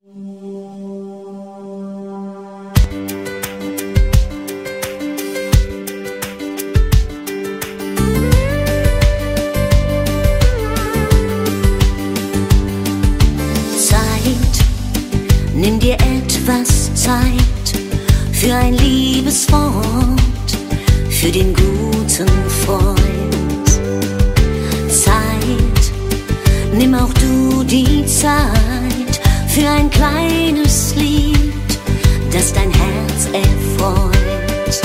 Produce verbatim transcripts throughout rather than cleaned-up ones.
Nimm dir etwas Zeit für ein Liebeswort, für den guten Freund. Zeit, nimm auch du die Zeit für ein kleines Lied, das dein Herz erfreut.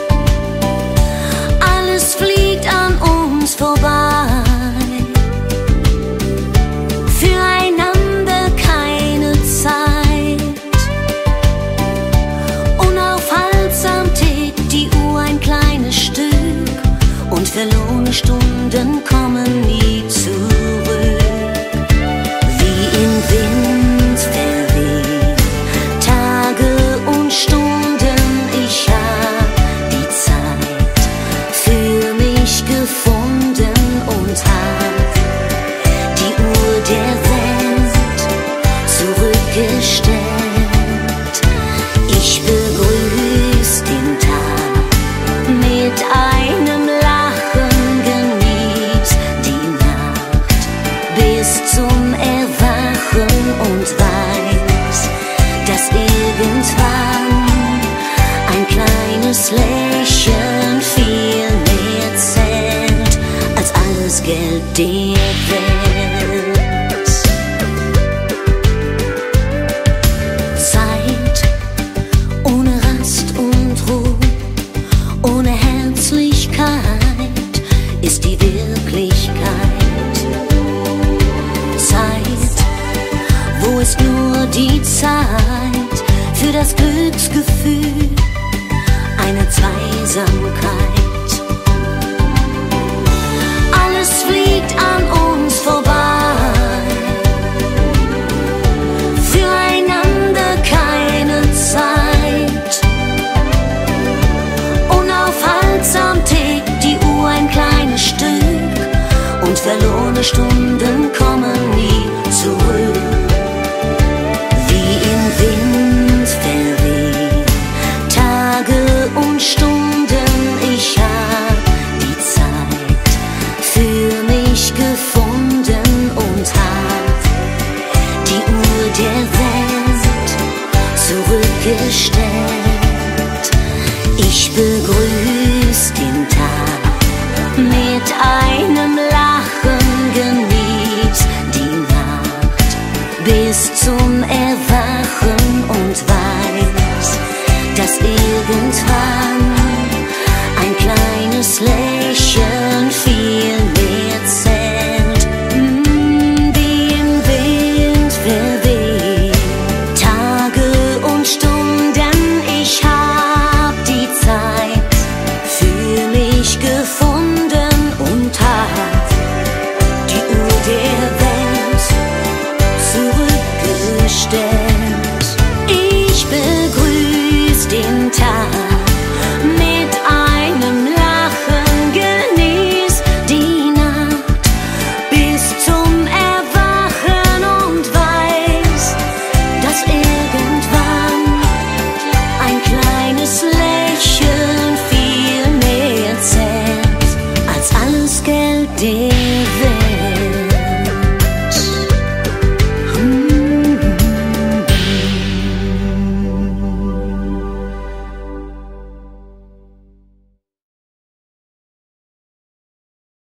Alles fliegt an uns vorbei, füreinander keine Zeit. Und verlorene Stunden kommen nie zurück. Wie im Wind verweht, Tage und Stunden, ich hab die Zeit für mich gefunden und hab die Uhr der Welt zurückgestellt. Ich begrüß den Tag mit einem zum Erwachen und weiß, dass irgendwann ein kleines Lächeln viel mehr zählt als alles Geld der Welt. Zeit ohne Rast und Ruhe, ohne Herzlichkeit ist die Wirklichkeit. Wo ist nur die Zeit für das Glücksgefühl einer Zweisamkeit? Alles fliegt an uns vorbei, füreinander keine Zeit. Unaufhaltsam tickt die Uhr ein kleines Stück und verlorene Stunden kommen nie zurück. Wind verweht, Tage und Stunden, ich hab die Zeit für mich gefunden und hab die Uhr der Welt zurückgestellt. Ich begrüß den Tag mit einem Lachen, genieß die Nacht bis zum Erwachen und weiß, dass irgendwann